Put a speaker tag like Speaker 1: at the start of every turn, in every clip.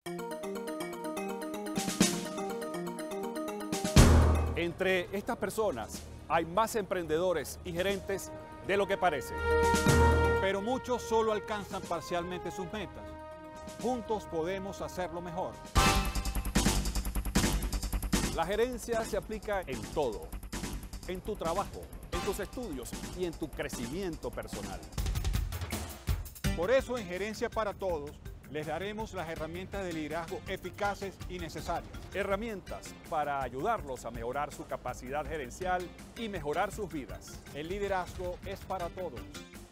Speaker 1: Entre estas personas hay más emprendedores y gerentes de lo que parece.
Speaker 2: Pero muchos solo alcanzan parcialmente sus metas. Juntos podemos hacerlo mejor.
Speaker 1: La gerencia se aplica en todo, en tu trabajo, en tus estudios y en tu crecimiento personal.
Speaker 2: Por eso en Gerencia para Todos les daremos las herramientas de liderazgo eficaces y necesarias.
Speaker 1: Herramientas para ayudarlos a mejorar su capacidad gerencial y mejorar sus vidas.
Speaker 2: El liderazgo es para todos.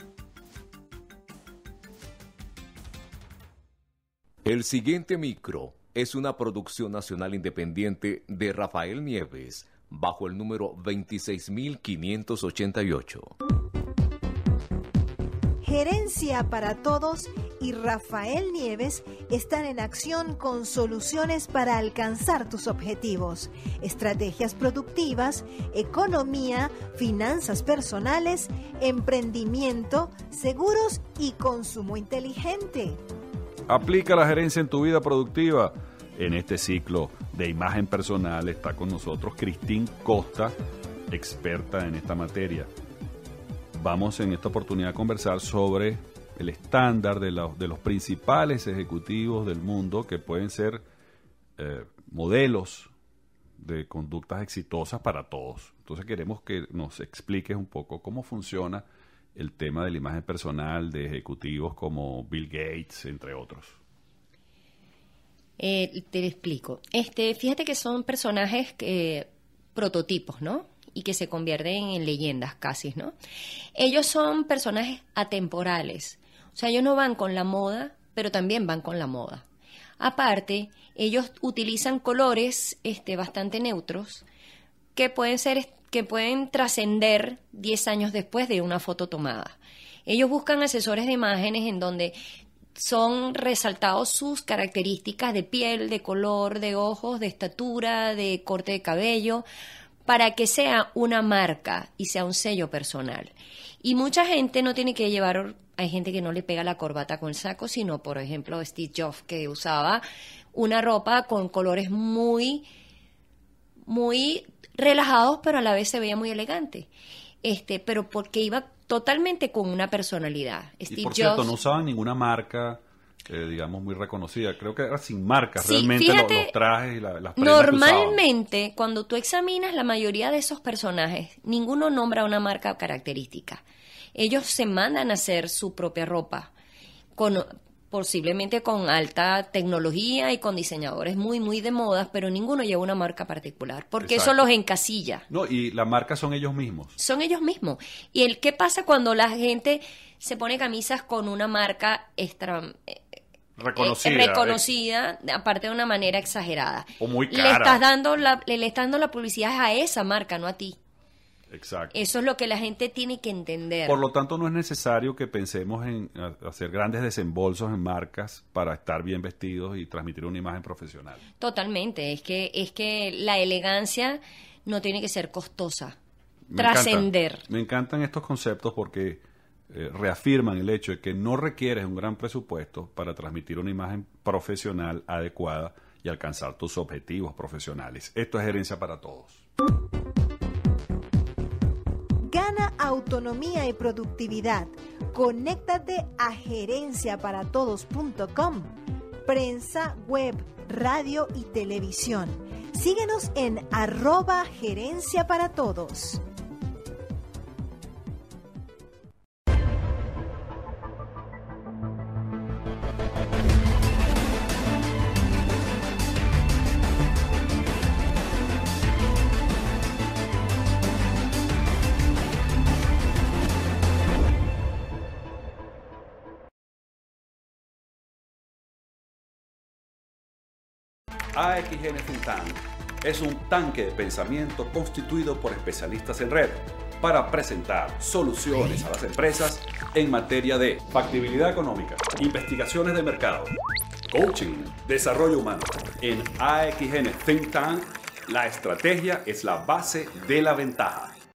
Speaker 3: El siguiente micro es una producción nacional independiente de Rafael Nieves, bajo el número 26588.
Speaker 4: Gerencia para Todos y Rafael Nieves están en acción con soluciones para alcanzar tus objetivos, estrategias productivas, economía, finanzas personales, emprendimiento, seguros y consumo inteligente.
Speaker 5: Aplica la gerencia en tu vida productiva. En este ciclo de imagen personal está con nosotros Cristín Costa, experta en esta materia. Vamos en esta oportunidad a conversar sobre el estándar de los principales ejecutivos del mundo que pueden ser modelos de conductas exitosas para todos. Entonces queremos que nos expliques un poco cómo funciona el tema de la imagen personal de ejecutivos como Bill Gates, entre otros.
Speaker 6: Te explico. Fíjate que son personajes prototipos, ¿no? Y que se convierten en leyendas casi, ¿no? Ellos son personajes atemporales. O sea, ellos no van con la moda, pero también van con la moda. Aparte, ellos utilizan colores bastante neutros que pueden trascender 10 años después de una foto tomada. Ellos buscan asesores de imágenes en donde son resaltados sus características de piel, de color, de ojos, de estatura, de corte de cabello, para que sea una marca y sea un sello personal. Y mucha gente no tiene que llevar, hay gente que no le pega la corbata con el saco, sino, por ejemplo, Steve Jobs, que usaba una ropa con colores muy, muy relajados, pero a la vez se veía muy elegante. Pero porque iba totalmente con una personalidad.
Speaker 5: Y por cierto, no usaban ninguna marca, digamos, muy reconocida. Creo que era sin marcas, sí, realmente fíjate, los trajes y las prendas
Speaker 6: normalmente, cuando tú examinas la mayoría de esos personajes, ninguno nombra una marca característica. Ellos se mandan a hacer su propia ropa, posiblemente con alta tecnología y con diseñadores muy, muy de moda, pero ninguno lleva una marca particular, porque exacto, eso los encasilla.
Speaker 5: No, y la marca son ellos mismos.
Speaker 6: Son ellos mismos. ¿Y qué pasa cuando la gente se pone camisas con una marca reconocida, aparte de una manera exagerada?
Speaker 5: O muy cara.
Speaker 6: Le estás dando la publicidad a esa marca, no a ti.
Speaker 5: Exacto.
Speaker 6: Eso es lo que la gente tiene que entender.
Speaker 5: Por lo tanto, no es necesario que pensemos en hacer grandes desembolsos en marcas para estar bien vestidos y transmitir una imagen profesional.
Speaker 6: Totalmente. Es que la elegancia no tiene que ser costosa. Trascender.
Speaker 5: Me encantan estos conceptos porque reafirman el hecho de que no requieres un gran presupuesto para transmitir una imagen profesional adecuada y alcanzar tus objetivos profesionales. Esto es Gerencia para Todos.
Speaker 4: Gana autonomía y productividad. Conéctate a gerenciaparatodos.com. Prensa, web, radio y televisión. Síguenos en @gerenciaparatodos.
Speaker 7: AXN Think Tank es un tanque de pensamiento constituido por especialistas en red para presentar soluciones a las empresas en materia de factibilidad económica, investigaciones de mercado, coaching, desarrollo humano. En AXN Think Tank, la estrategia es la base de la ventaja.